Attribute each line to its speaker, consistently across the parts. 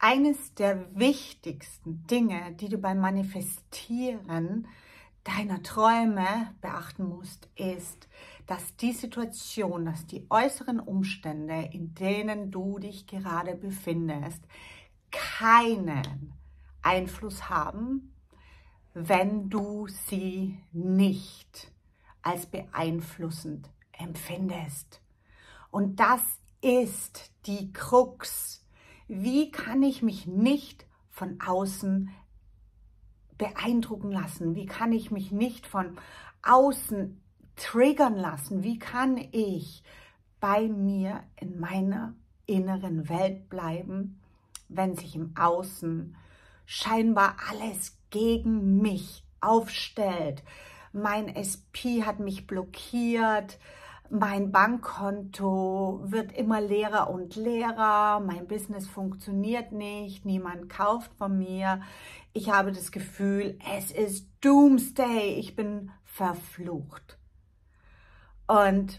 Speaker 1: eines der wichtigsten Dinge, die du beim Manifestieren deiner Träume beachten musst, ist, dass die Situation, dass die äußeren Umstände, in denen du dich gerade befindest, keinen Einfluss haben, wenn du sie nicht als beeinflussend empfindest. Und das ist die Krux. Wie kann ich mich nicht von außen beeindrucken lassen? Wie kann ich mich nicht von außen triggern lassen? Wie kann ich bei mir in meiner inneren Welt bleiben, wenn sich im Außen scheinbar alles gegen mich aufstellt? Mein SP hat mich blockiert, mein Bankkonto wird immer leerer und leerer, mein Business funktioniert nicht, niemand kauft von mir. Ich habe das Gefühl, es ist Doomsday, ich bin verflucht. Und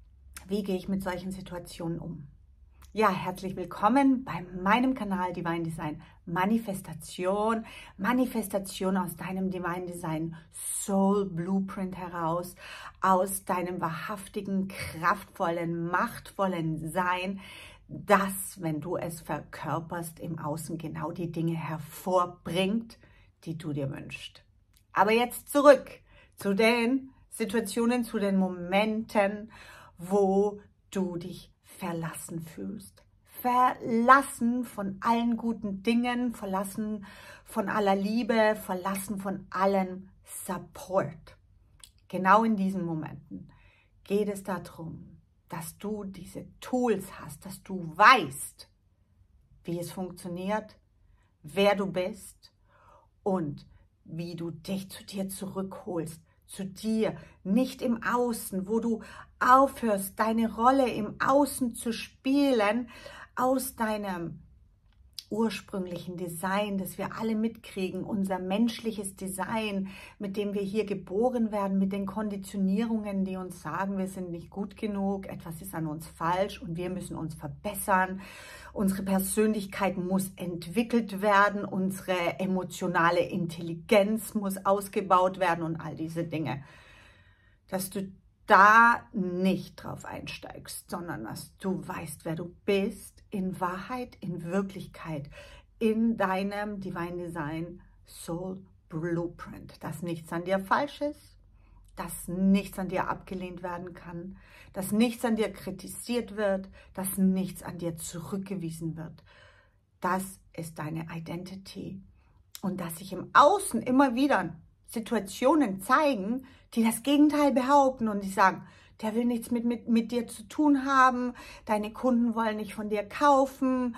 Speaker 1: wie gehe ich mit solchen Situationen um? Ja, herzlich willkommen bei meinem Kanal Divine Design Manifestation. Manifestation aus deinem Divine Design Soul Blueprint heraus, aus deinem wahrhaftigen, kraftvollen, machtvollen Sein, das, wenn du es verkörperst, im Außen genau die Dinge hervorbringt, die du dir wünschst. Aber jetzt zurück zu den Situationen, zu den Momenten, wo du dich verlassen fühlst. Verlassen von allen guten Dingen, verlassen von aller Liebe, verlassen von allem Support. Genau in diesen Momenten geht es darum, dass du diese Tools hast, dass du weißt, wie es funktioniert, wer du bist und wie du dich zu dir zurückholst. Zu dir, nicht im Außen, wo du aufhörst, deine Rolle im Außen zu spielen, aus deinem ursprünglichen Design, das wir alle mitkriegen, unser menschliches Design, mit dem wir hier geboren werden, mit den Konditionierungen, die uns sagen, wir sind nicht gut genug, etwas ist an uns falsch und wir müssen uns verbessern. Unsere Persönlichkeit muss entwickelt werden, unsere emotionale Intelligenz muss ausgebaut werden und all diese Dinge. Dass du da nicht drauf einsteigst, sondern dass du weißt, wer du bist, in Wahrheit, in Wirklichkeit, in deinem Divine Design Soul Blueprint, dass nichts an dir falsch ist, dass nichts an dir abgelehnt werden kann, dass nichts an dir kritisiert wird, dass nichts an dir zurückgewiesen wird. Das ist deine Identity. Und dass sich im Außen immer wieder Situationen zeigen, die das Gegenteil behaupten und die sagen, der will nichts mit dir zu tun haben, deine Kunden wollen nicht von dir kaufen,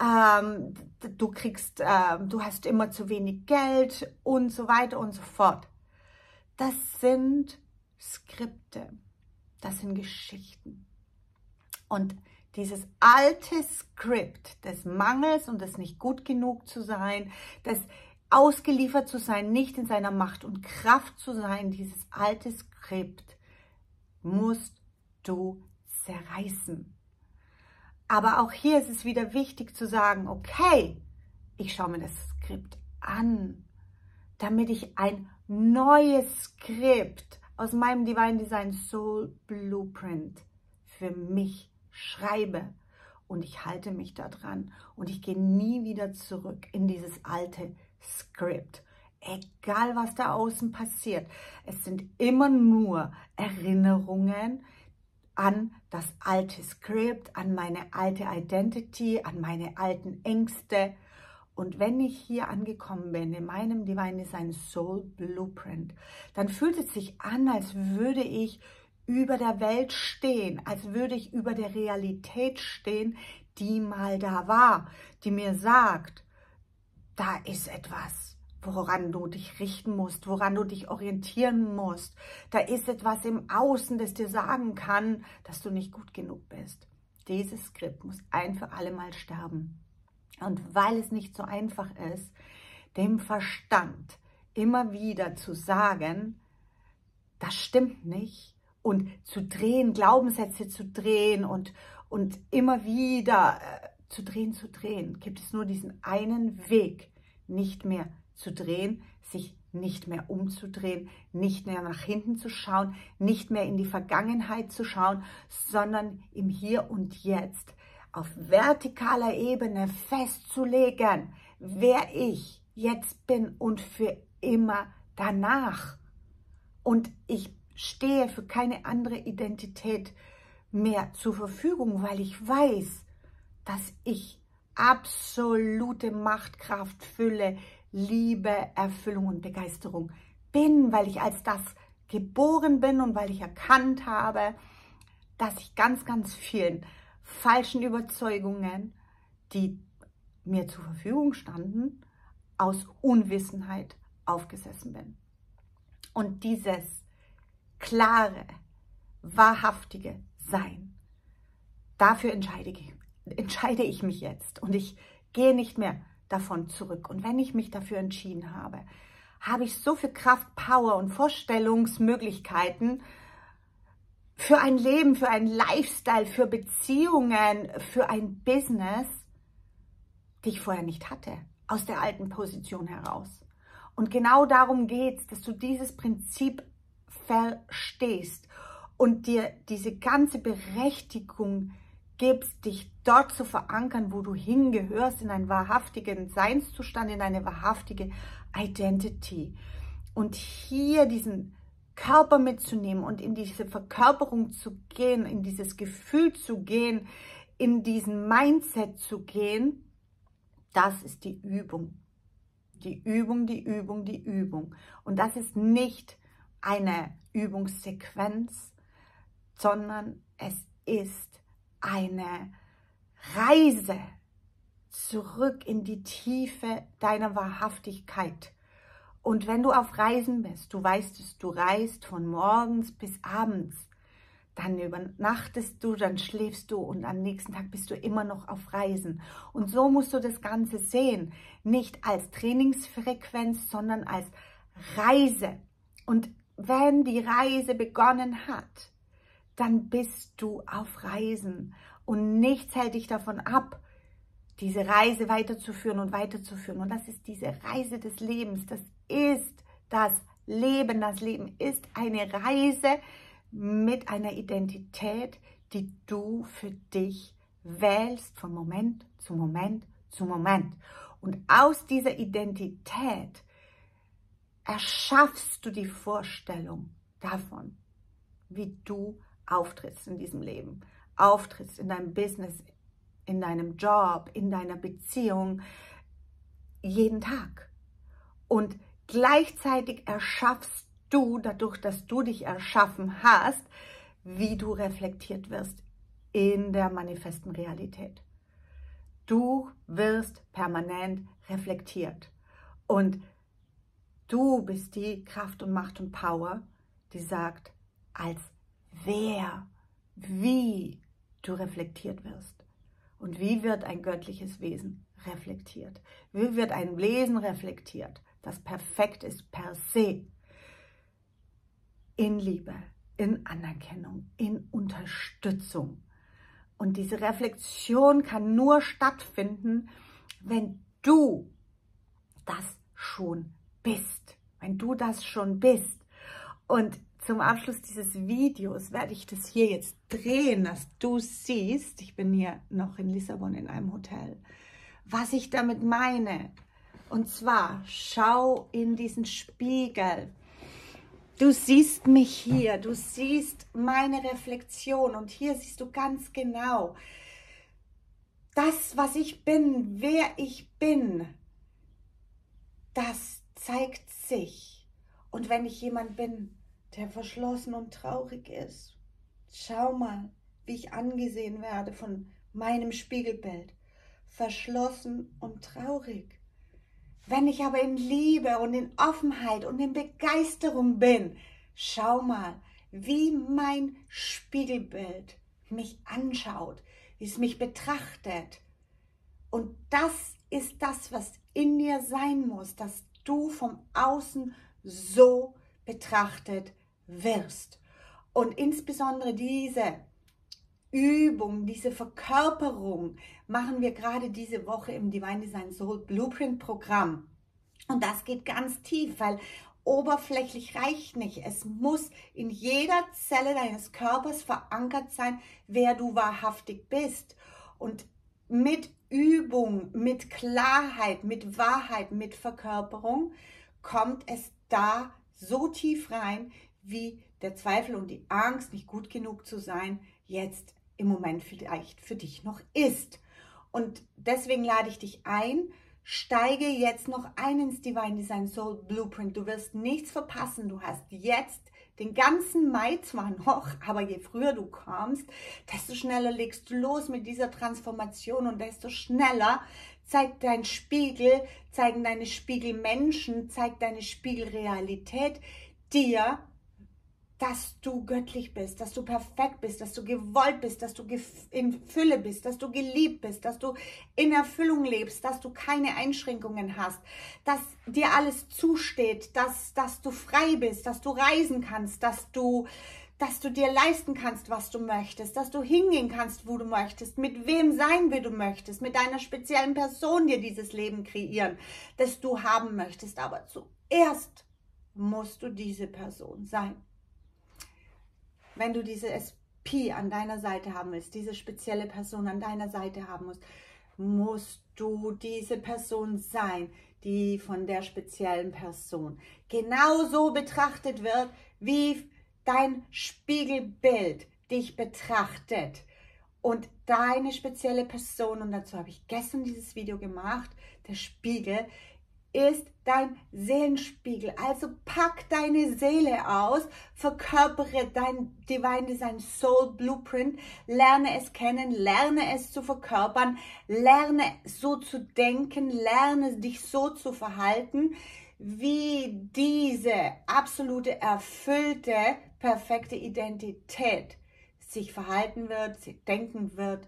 Speaker 1: du hast immer zu wenig Geld und so weiter und so fort. Das sind Skripte, das sind Geschichten. Und dieses alte Skript des Mangels und des nicht gut genug zu sein, des ausgeliefert zu sein, nicht in seiner Macht und Kraft zu sein, dieses alte Skript musst du zerreißen. Aber auch hier ist es wieder wichtig zu sagen, okay, ich schaue mir das Skript an, damit ich ein neues Skript aus meinem Divine Design Soul Blueprint für mich schreibe. Und ich halte mich da dran und ich gehe nie wieder zurück in dieses alte Skript. Egal, was da außen passiert. Es sind immer nur Erinnerungen an das alte Skript, an meine alte Identity, an meine alten Ängste. Und wenn ich hier angekommen bin, in meinem Divine Design Soul Blueprint, dann fühlt es sich an, als würde ich über der Welt stehen, als würde ich über der Realität stehen, die mal da war, die mir sagt, da ist etwas, woran du dich richten musst, woran du dich orientieren musst. Da ist etwas im Außen, das dir sagen kann, dass du nicht gut genug bist. Dieses Skript muss ein für alle Mal sterben. Und weil es nicht so einfach ist, dem Verstand immer wieder zu sagen, das stimmt nicht, und zu drehen, Glaubenssätze zu drehen und immer wieder zu drehen, gibt es nur diesen einen Weg, nicht mehr zu drehen, sich nicht mehr umzudrehen, nicht mehr nach hinten zu schauen, nicht mehr in die Vergangenheit zu schauen, sondern im Hier und Jetzt auf vertikaler Ebene festzulegen, wer ich jetzt bin und für immer danach. Und ich stehe für keine andere Identität mehr zur Verfügung, weil ich weiß, dass ich absolute Machtkraft, Fülle, Liebe, Erfüllung und Begeisterung bin, weil ich als das geboren bin und weil ich erkannt habe, dass ich ganz, ganz vielen falschen Überzeugungen, die mir zur Verfügung standen, aus Unwissenheit aufgesessen bin. Und dieses klare, wahrhaftige Sein, dafür entscheide ich mich jetzt und ich gehe nicht mehr davon zurück. Und wenn ich mich dafür entschieden habe, habe ich so viel Kraft, Power und Vorstellungsmöglichkeiten für ein Leben, für einen Lifestyle, für Beziehungen, für ein Business, die ich vorher nicht hatte, aus der alten Position heraus. Und genau darum geht es, dass du dieses Prinzip verstehst und dir diese ganze Berechtigung gibst, dich dort zu verankern, wo du hingehörst, in einen wahrhaftigen Seinszustand, in eine wahrhaftige Identity. Und hier diesen Körper mitzunehmen und in diese Verkörperung zu gehen, in dieses Gefühl zu gehen, in diesen Mindset zu gehen, das ist die Übung. Die Übung, die Übung, die Übung. Und das ist nicht eine Übungssequenz, sondern es ist eine Reise zurück in die Tiefe deiner Wahrhaftigkeit. Und wenn du auf Reisen bist, du weißt es, du reist von morgens bis abends, dann übernachtest du, dann schläfst du und am nächsten Tag bist du immer noch auf Reisen. Und so musst du das Ganze sehen, nicht als Trainingsfrequenz, sondern als Reise. Und wenn die Reise begonnen hat, dann bist du auf Reisen und nichts hält dich davon ab, diese Reise weiterzuführen und weiterzuführen. Und das ist diese Reise des Lebens, das ist das Leben. Das Leben ist eine Reise mit einer Identität, die du für dich wählst von Moment zu Moment zu Moment. Und aus dieser Identität erschaffst du die Vorstellung davon, wie du auftrittst in diesem Leben, auftrittst in deinem Business, in deinem Job, in deiner Beziehung, jeden Tag. Und gleichzeitig erschaffst du, dadurch, dass du dich erschaffen hast, wie du reflektiert wirst in der manifesten Realität. Du wirst permanent reflektiert. Und du bist die Kraft und Macht und Power, die sagt, als wer, wie du reflektiert wirst. Und wie wird ein göttliches Wesen reflektiert? Wie wird ein Wesen reflektiert, das perfekt ist per se? In Liebe, in Anerkennung, in Unterstützung. Und diese Reflexion kann nur stattfinden, wenn du das schon bist. Wenn du das schon bist. Und zum Abschluss dieses Videos werde ich das hier jetzt drehen, dass du siehst, ich bin hier noch in Lissabon in einem Hotel, was ich damit meine. Und zwar, schau in diesen Spiegel. Du siehst mich hier, du siehst meine Reflexion und hier siehst du ganz genau, das, was ich bin, wer ich bin, das zeigt sich. Und wenn ich jemand bin, der verschlossen und traurig ist, schau mal, wie ich angesehen werde von meinem Spiegelbild. Verschlossen und traurig. Wenn ich aber in Liebe und in Offenheit und in Begeisterung bin, schau mal, wie mein Spiegelbild mich anschaut, wie es mich betrachtet. Und das ist das, was in dir sein muss, dass du vom Außen so betrachtet wirst. Und insbesondere diese Übung, diese Verkörperung machen wir gerade diese Woche im Divine Design Soul Blueprint Programm. Und das geht ganz tief, weil oberflächlich reicht nicht. Es muss in jeder Zelle deines Körpers verankert sein, wer du wahrhaftig bist. Und mit Übung, mit Klarheit, mit Wahrheit, mit Verkörperung kommt es da so tief rein, wie der Zweifel und die Angst, nicht gut genug zu sein, jetzt im Moment vielleicht für dich noch ist. Und deswegen lade ich dich ein, steige jetzt noch ein ins Divine Design Soul Blueprint. Du wirst nichts verpassen. Du hast jetzt den ganzen Mai zwar noch, aber je früher du kommst, desto schneller legst du los mit dieser Transformation und desto schneller zeigt dein Spiegel, zeigen deine Spiegelmenschen, zeigt deine Spiegelrealität dir, dass du göttlich bist, dass du perfekt bist, dass du gewollt bist, dass du in Fülle bist, dass du geliebt bist, dass du in Erfüllung lebst, dass du keine Einschränkungen hast, dass dir alles zusteht, dass du frei bist, dass du reisen kannst, dass du dir leisten kannst, was du möchtest, dass du hingehen kannst, wo du möchtest, mit wem sein, wie du möchtest, mit deiner speziellen Person dir dieses Leben kreieren, das du haben möchtest. Aber zuerst musst du diese Person sein. Wenn du diese SP an deiner Seite haben willst, diese spezielle Person an deiner Seite haben musst du diese Person sein, die von der speziellen Person genauso betrachtet wird, wie dein Spiegelbild dich betrachtet. Und deine spezielle Person, und dazu habe ich gestern dieses Video gemacht, der Spiegel, ist dein Seelenspiegel. Also pack deine Seele aus, verkörpere dein Divine Design Soul Blueprint, lerne es kennen, lerne es zu verkörpern, lerne so zu denken, lerne dich so zu verhalten, wie diese absolute, erfüllte, perfekte Identität sich verhalten wird, denken wird,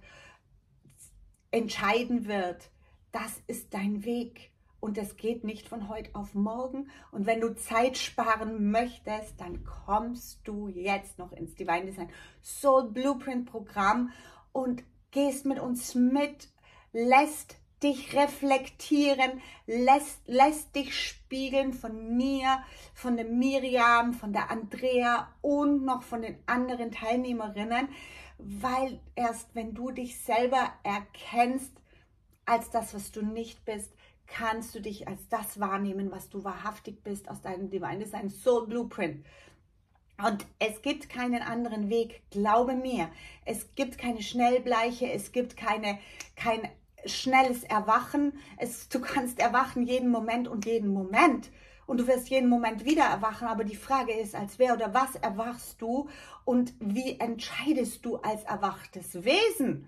Speaker 1: entscheiden wird. Das ist dein Weg. Und das geht nicht von heute auf morgen. Und wenn du Zeit sparen möchtest, dann kommst du jetzt noch ins Divine Design Soul Blueprint Programm und gehst mit uns mit, lässt dich reflektieren, lässt dich spiegeln von mir, von der Miriam, von der Andrea und noch von den anderen Teilnehmerinnen, weil erst wenn du dich selber erkennst als das, was du nicht bist, kannst du dich als das wahrnehmen, was du wahrhaftig bist aus deinem Divine Design Soul Blueprint. Und es gibt keinen anderen Weg, glaube mir. Es gibt keine Schnellbleiche, es gibt kein schnelles Erwachen. Du kannst erwachen jeden Moment und jeden Moment. Und du wirst jeden Moment wieder erwachen. Aber die Frage ist, als wer oder was erwachst du und wie entscheidest du als erwachtes Wesen?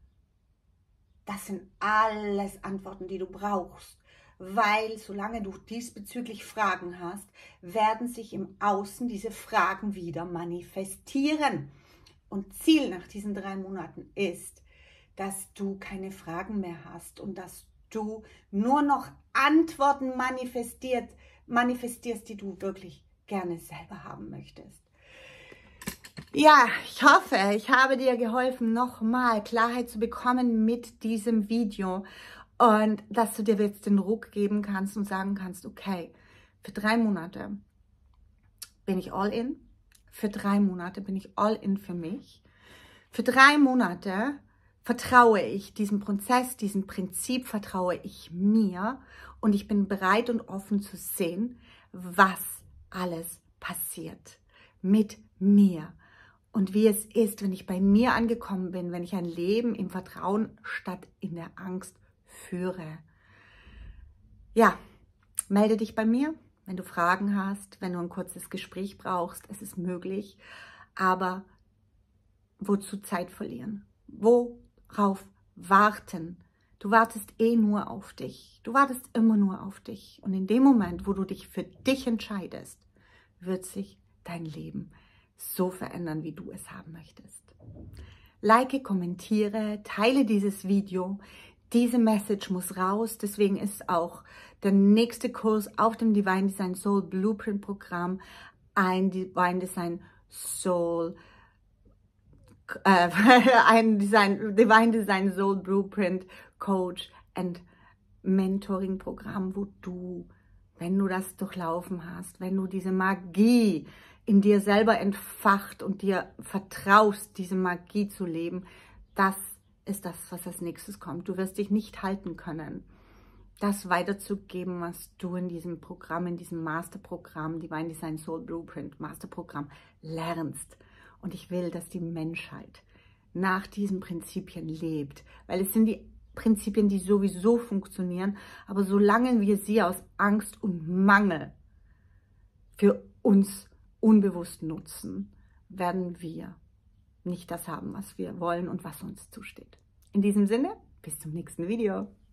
Speaker 1: Das sind alles Antworten, die du brauchst, weil solange du diesbezüglich Fragen hast, werden sich im Außen diese Fragen wieder manifestieren. Und Ziel nach diesen 3 Monaten ist, dass du keine Fragen mehr hast und dass du nur noch Antworten manifestierst, die du wirklich gerne selber haben möchtest. Ja, ich hoffe, ich habe dir geholfen, nochmal Klarheit zu bekommen mit diesem Video und dass du dir jetzt den Ruck geben kannst und sagen kannst, okay, für 3 Monate bin ich all in, für 3 Monate bin ich all in für mich, für 3 Monate vertraue ich diesem Prozess, diesem Prinzip vertraue ich mir und ich bin bereit und offen zu sehen, was alles passiert mit mir. Und wie es ist, wenn ich bei mir angekommen bin, wenn ich ein Leben im Vertrauen statt in der Angst führe. Ja, melde dich bei mir, wenn du Fragen hast, wenn du ein kurzes Gespräch brauchst. Es ist möglich, aber wozu Zeit verlieren? Worauf warten? Du wartest eh nur auf dich. Du wartest immer nur auf dich. Und in dem Moment, wo du dich für dich entscheidest, wird sich dein Leben so verändern, wie du es haben möchtest. Like, kommentiere, teile dieses Video. Diese Message muss raus. Deswegen ist auch der nächste Kurs auf dem Divine Design Soul Blueprint Programm ein Divine Design Soul ein Divine Design Soul Blueprint Coach and Mentoring Programm, wo du, wenn du das durchlaufen hast, wenn du diese Magie in dir selber entfacht und dir vertraust, diese Magie zu leben, das ist das, was als nächstes kommt. Du wirst dich nicht halten können, das weiterzugeben, was du in diesem Programm, in diesem Masterprogramm, Divine Design Soul Blueprint Masterprogramm lernst. Und ich will, dass die Menschheit nach diesen Prinzipien lebt, weil es sind die Prinzipien, die sowieso funktionieren, aber solange wir sie aus Angst und Mangel für uns unbewusst nutzen, werden wir nicht das haben, was wir wollen und was uns zusteht. In diesem Sinne, bis zum nächsten Video.